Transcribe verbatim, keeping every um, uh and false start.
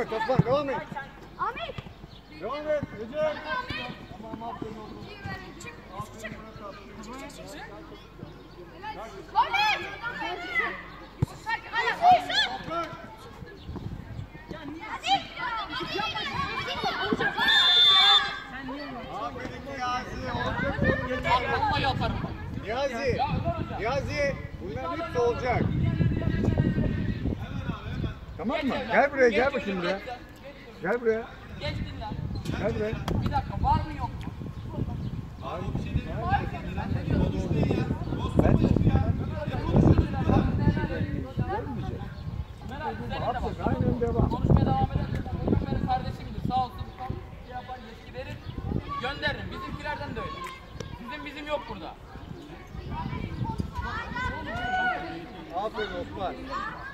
et Osman, devam et. Ahmet. Devam et. Recep. Tamam aferin oğlum. Çık, çık, çık. Çık, çık, çık. Ahmet. Yusuf sakin. Hadi Yusuf. Aferin Niyazi. Vallahi yaparım. Niyazi. Niyazi. Bunların hepsi olacak. Tamam mı? Gel buraya, gel bakayım buraya. Gel buraya. Geç dinle. Gel buraya. Bir dakika, var mı yok mu? Aynen devam. Konuşmaya devam edersen bugün benim kardeşimdir. Sağ olsun. Şey yapar, yetki verir. Gönderirim. Bizimkilerden de öyle. Bizim bizim yok burada. Aferin Osman.